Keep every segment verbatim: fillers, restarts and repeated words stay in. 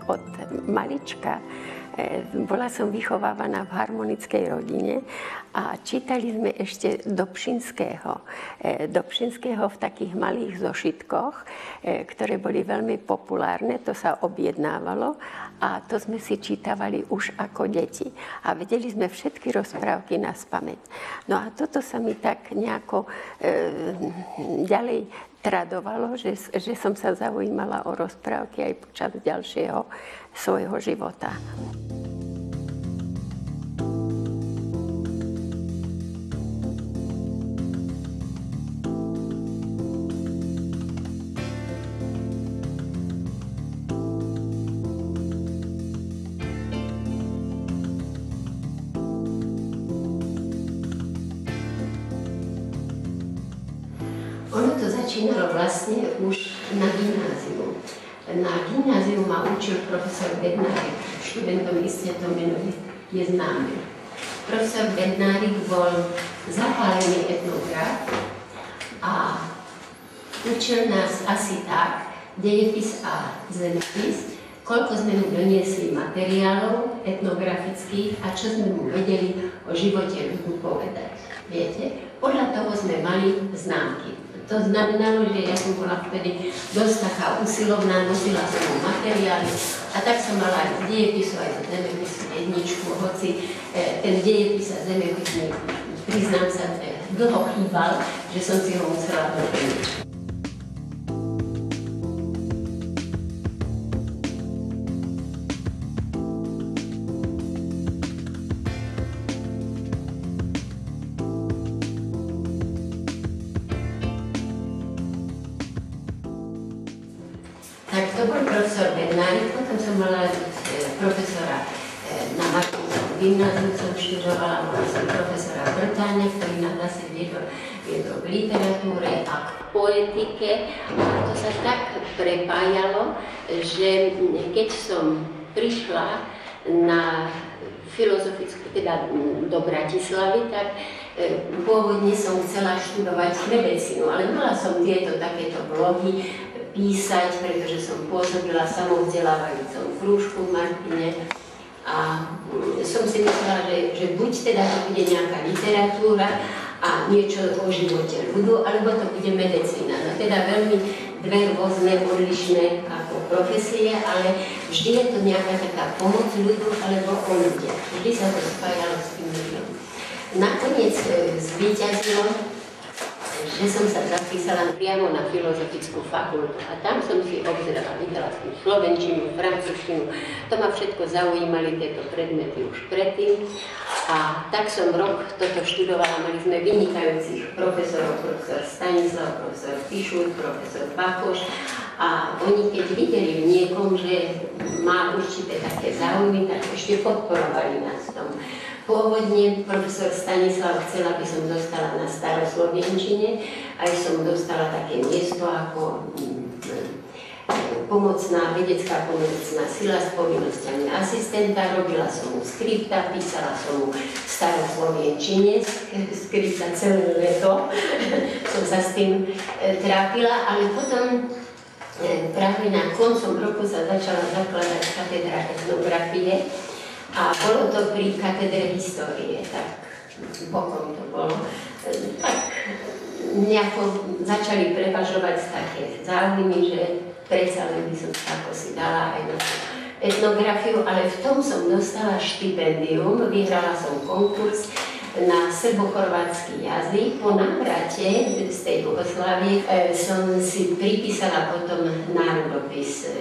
od malička bola som vychovávaná v harmonickej rodine a čítali sme ešte Dobšinského. Dobšinského v takých malých zošitkoch, ktoré boli veľmi populárne, to sa objednávalo a to sme si čítavali už ako deti. A vedeli sme všetky rozprávky naspamäť. No a toto sa mi tak nejako e, ďalej tradovalo, že, že som sa zaujímala o rozprávky aj počas ďalšieho svojho života. Ono to začínalo vlastne už na gymnáziu. Na gymnáziu ma učil profesor Bednárik. Študentom iste to meno je známe. Profesor Bednárik bol zapálený etnograf a učil nás asi tak, dejepis a zemepis, koľko sme mu doniesli materiálov etnografických a čo sme mu vedeli o živote ľudu povedať. Viete, podľa toho sme mali známky. To znamenalo, že ja som bola vtedy dosť taká usilovná, nosila som mu materiály a tak som mala aj z dejepisu, aj z zemepisu jedničku, hoci e, ten dejepis a zemepis mi, priznám sa, dlho chýbal, že som si ho musela doplniť. Tak to bol profesor Bednárik, potom som mala profesora na Martinskom gymnáziu, som študovala, mala som profesora Brtáňa, ktorý nás zase viedol, viedol k literatúre a k poetike. A to sa tak prepájalo, že keď som prišla na filozofickú, teda do Bratislavy, tak pôvodne som chcela študovať medicínu, ale mala som tieto takéto blogy písať, pretože som pôsobila v samovzdelávajúcom krúžku v Martine a som si myslela, že, že buď teda to bude nejaká literatúra a niečo o živote ľudu, alebo to bude medicína. No teda veľmi dve rôzne, odlišné ako profesie, ale vždy je to nejaká taká pomoc ľudu alebo o ľudia. Vždy sa to spájalo s tým ľuďom. Nakoniec zvíťazilo, že som sa zapísala priamo na filozofickú fakultu a tam som si obzerala, videla som slovenčinu, francúzštinu, to ma všetko zaujímali tieto predmety už predtým a tak som rok toto študovala, mali sme vynikajúcich profesorov, profesor Stanislav, profesor Pišur, profesor Bakoš a oni keď videli v niekom, že má určité také záujmy, tak ešte podporovali nás v tom. Pôvodne profesor Stanislav chcel, aby som dostala na staroslovenčine, aj som dostala také miesto ako pomocná, vedecká pomocná sila s povinnosťami asistenta, robila som mu skripta, písala som mu staroslovenčine, skripta celé leto, som sa s tým trápila, ale potom práve na koncom roku sa začala zakladať katedra etnografie. A bolo to pri katedre histórie, tak bokom to bolo. Tak nejako začali prevažovať také záujmy, že predsa len by som sa ako si dala aj na etnografiu, ale v tom som dostala štipendium, vyhrala som konkurs na srbo-chorvátsky jazyk. Po návrate z tej Jugoslávie som si pripísala potom národopis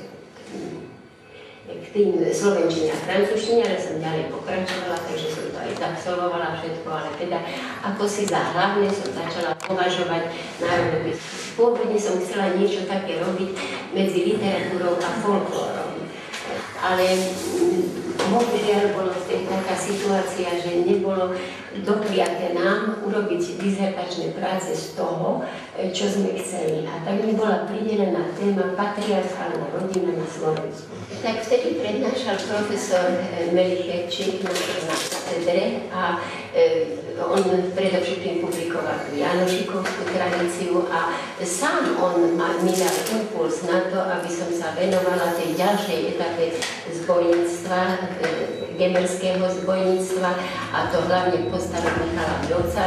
k tým slovenčine a francúzštine, ale som ďalej pokračovala, takže som to aj absolvovala všetko, ale teda ako si za hlavne som začala považovať národopis. Pôvodne som chcela niečo také robiť medzi literatúrou a folklórom, ale bohužiaľ bolo vtedy taká taká situácia, že nebolo dopriaté nám urobiť dizertačné práce z toho, čo sme chceli. A tak mi bola pridelená téma patriarchálna rodina na Slovensku. Tak vtedy prednášal profesor Melichečík na katedre a e, on predovšetkým publikoval tú Janošikovskú tradíciu a sám on ma, mi dal impuls na to, aby som sa venovala tej ďalšej etape zbojníctva, e, gemerského zbojníctva, a to hlavne postavu Michala Joca.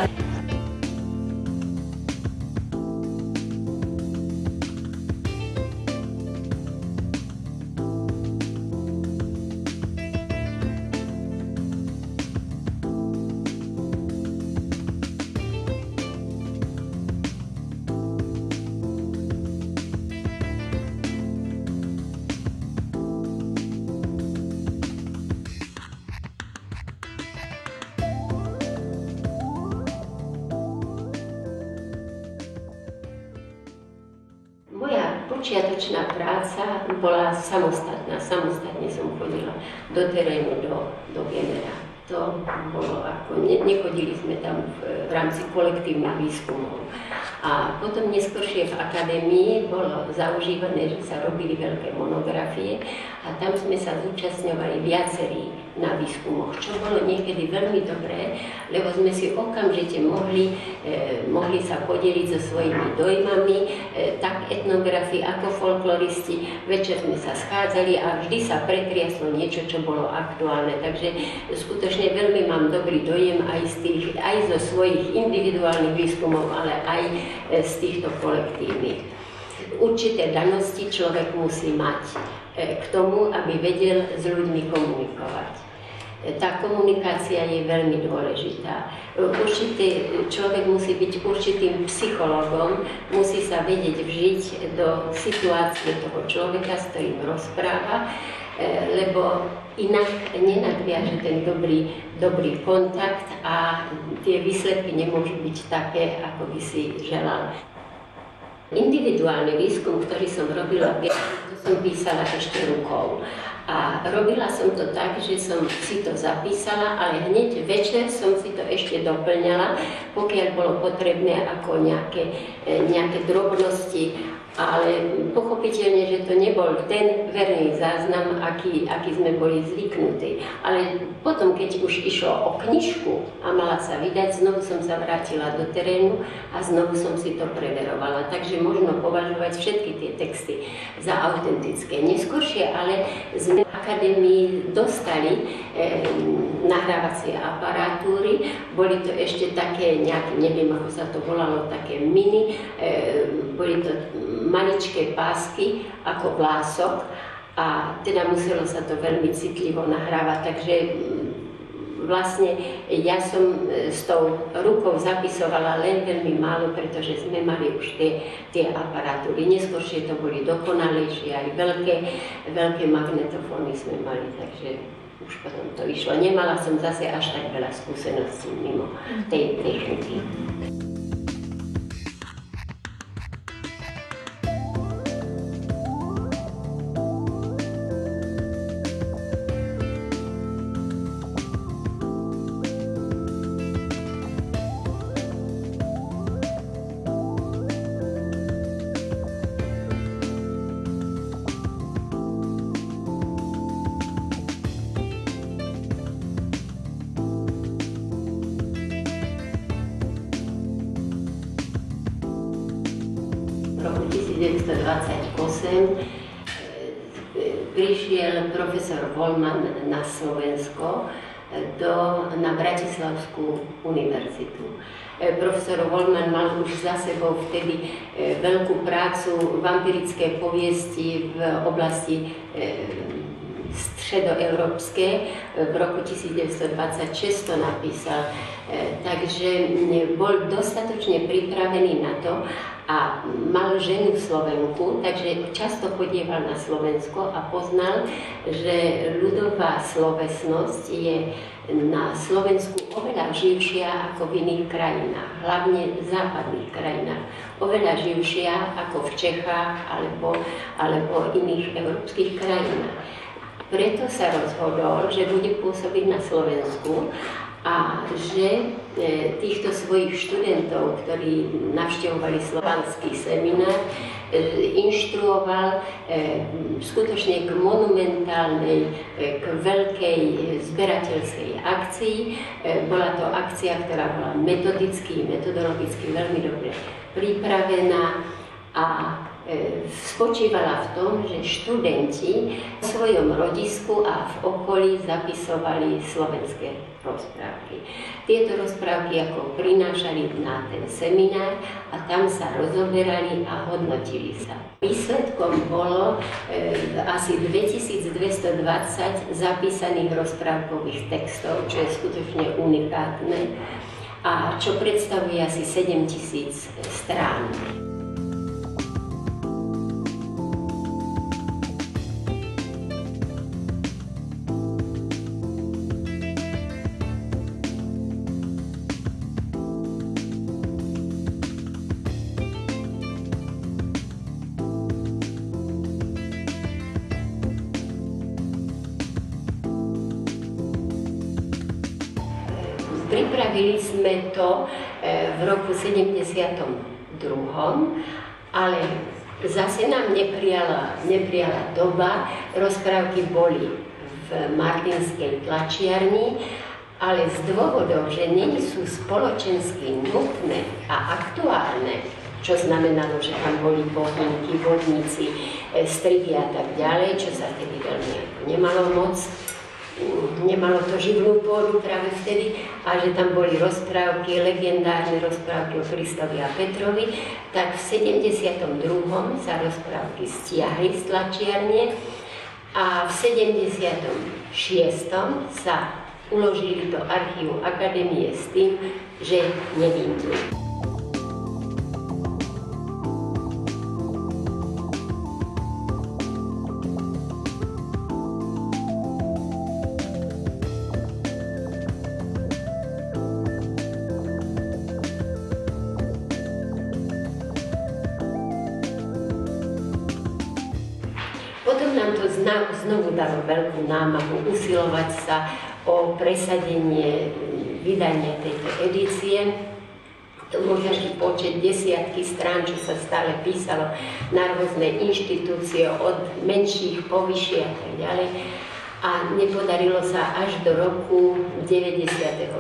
Počiatočná práca bola samostatná, samostatne som chodila do terénu, do, do Gemera. To bolo ako, ne, nechodili sme tam v, v rámci kolektívnych výskumov. A potom neskôršie v akadémii bolo zaužívané, že sa robili veľké monografie a tam sme sa zúčastňovali viacerí na výskumoch, čo bolo niekedy veľmi dobré, lebo sme si okamžite mohli, eh, mohli sa podeliť so svojimi dojmami, eh, tak etnografi ako folkloristi. Večer sme sa schádzali a vždy sa pretriaslo niečo, čo bolo aktuálne. Takže skutočne veľmi mám dobrý dojem aj z, tých, aj zo svojich individuálnych výskumov, ale aj z týchto kolektívnych. Určité danosti človek musí mať k tomu, aby vedel s ľuďmi komunikovať. Tá komunikácia je veľmi dôležitá. Určite človek musí byť určitým psychológom, musí sa vedieť vžiť do situácie toho človeka, s ktorým rozpráva, lebo inak nenadviaže ten dobrý, dobrý kontakt a tie výsledky nemôžu byť také, ako by si želal. Individuálny výskum, ktorý som robila, to som písala ešte rukou. A robila som to tak, že som si to zapísala, ale hneď večer som si to ešte doplňala, pokiaľ bolo potrebné ako nejaké, nejaké drobnosti. Ale pochopiteľne, že to nebol ten verný záznam, aký, aký sme boli zvyknutí. Ale potom, keď už išlo o knižku a mala sa vydať, znovu som sa vrátila do terénu a znovu som si to preverovala. Takže možno považovať všetky tie texty za autentické. Neskôršie ale sme v akadémii dostali eh, nahrávacie aparatúry. Boli to ešte také nejaké, neviem ako sa to volalo, také mini, eh, boli to maličké pásky ako vlások a teda muselo sa to veľmi citlivo nahrávať, takže vlastne ja som s tou rukou zapisovala len veľmi málo, pretože sme mali už tie, tie aparatúry. Neskôršie to boli dokonalejšie, aj veľké, veľké magnetofóny sme mali, takže už potom to išlo. Nemala som zase až tak veľa skúseností mimo tej techniky. V roku devätnásťstodvadsaťosem prišiel profesor Vollmann na Slovensko do, na Bratislavskú univerzitu. Profesor Vollmann mal už za sebou vtedy veľkú prácu, vampirické poviesti v oblasti stredoeurópske. V roku devätnásťstodvadsaťšesť to napísal. Takže bol dostatočne pripravený na to a mal ženu Slovenku, takže často chodieval na Slovensko a poznal, že ľudová slovesnosť je na Slovensku oveľa živšia ako v iných krajinách, hlavne v západných krajinách. Oveľa živšia ako v Čechách alebo, alebo iných európskych krajinách. Preto sa rozhodol, že bude pôsobiť na Slovensku a že týchto svojich študentov, ktorí navštevovali slovanský seminár, inštruoval skutočne k monumentálnej, k veľkej zberateľskej akcii. Bola to akcia, ktorá bola metodicky, metodologicky veľmi dobre pripravená a spočívala v tom, že študenti v svojom rodisku a v okolí zapisovali slovenské rozprávky. Tieto rozprávky ako prinášali na ten seminár a tam sa rozoberali a hodnotili sa. Výsledkom bolo e, asi dvetisícdvestodvadsať zapísaných rozprávkových textov, čo je skutočne unikátne a čo predstavuje asi sedemtisíc strán. Pripravili sme to v roku sedemdesiatom druhom, ale zase nám neprijala, neprijala doba. Rozprávky boli v martinskej tlačiarni, ale z dôvodov, že nie sú spoločensky nutné a aktuálne, čo znamenalo, že tam boli bohníky, vodníci, strihy a tak ďalej, čo sa vtedy veľmi nemalo moc. Nemalo to živnú pôdu práve vtedy a že tam boli rozprávky, legendárne rozprávky o Kristovi a Petrovi, tak v sedemdesiatom druhom sa rozprávky stiahli z tlačiarne a v sedemdesiatom šiestom sa uložili do archívu Akadémie s tým, že nevymknú. Potom nám to znovu dalo veľkú námahu usilovať sa o presadenie vydania tejto edície. To bol každý počet desiatky strán, čo sa stále písalo na rôzne inštitúcie, od menších po vyššie a tak ďalej. A nepodarilo sa až do roku deväťdesiattri,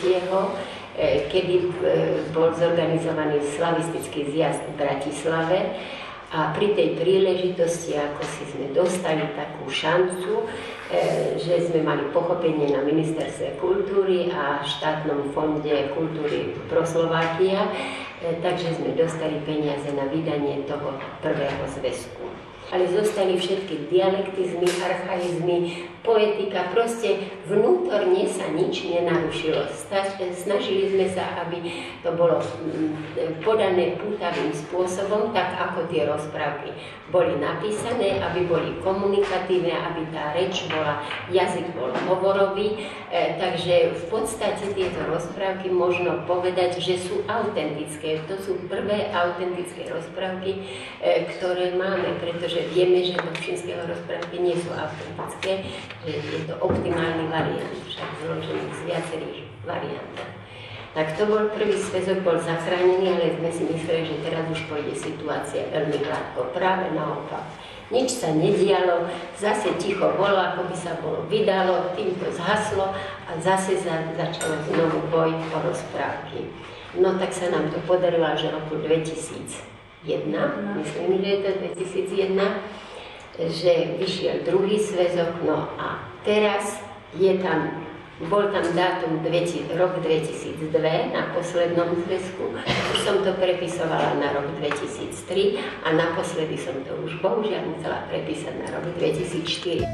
kedy bol zorganizovaný slavistický zjazd v Bratislave. A pri tej príležitosti, ako si sme dostali takú šancu, že sme mali pochopenie na Ministerstve kultúry a štátnom fonde kultúry pro Slovákia, takže sme dostali peniaze na vydanie toho prvého zväzku. Ale zostali všetky dialektizmy, archaizmy, poetika, proste vnútorne sa nič nenarušilo. Snažili sme sa, aby to bolo podané pútavým spôsobom, tak ako tie rozprávky boli napísané, aby boli komunikatívne, aby tá reč bola, jazyk bol hovorový. E, takže v podstate tieto rozprávky možno povedať, že sú autentické. To sú prvé autentické rozprávky, e, ktoré máme, pretože vieme, že dobšinského rozprávky nie sú autentické, že je to optimálny variant, však zložený z viacerých variantov. Tak to bol prvý sväzok, bol zachránený, ale sme si mysleli, že teraz už pôjde situácia veľmi hladko. Práve naopak. Nič sa nedialo, zase ticho bolo, ako by sa bolo vydalo, týmto zhaslo a zase za, začalo znovu boj o rozprávky. No tak sa nám to podarilo až v roku dvetisícjeden, myslím, že je to dvetisícjeden, že vyšiel druhý sväzok, no a teraz je tam, bol tam dátum rok dvetisícdva na poslednom zväzku, už som to prepisovala na rok dvetisíctri a naposledy som to už bohužiaľ musela prepísať na rok dvetisícštyri.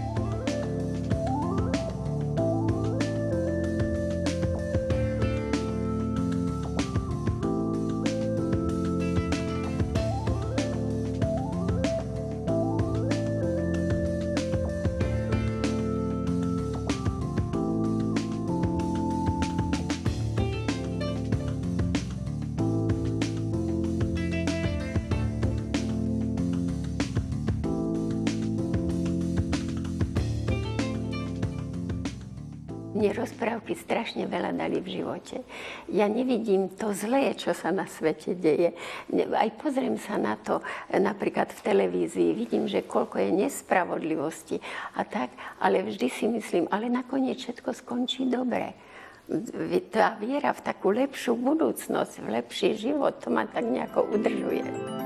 Mne rozprávky strašne veľa dali v živote. Ja nevidím to zlé, čo sa na svete deje. Aj pozriem sa na to napríklad v televízii, vidím, že koľko je nespravodlivosti a tak, ale vždy si myslím, ale nakoniec všetko skončí dobre. Tá viera v takú lepšiu budúcnosť, v lepší život, to ma tak nejako udržuje.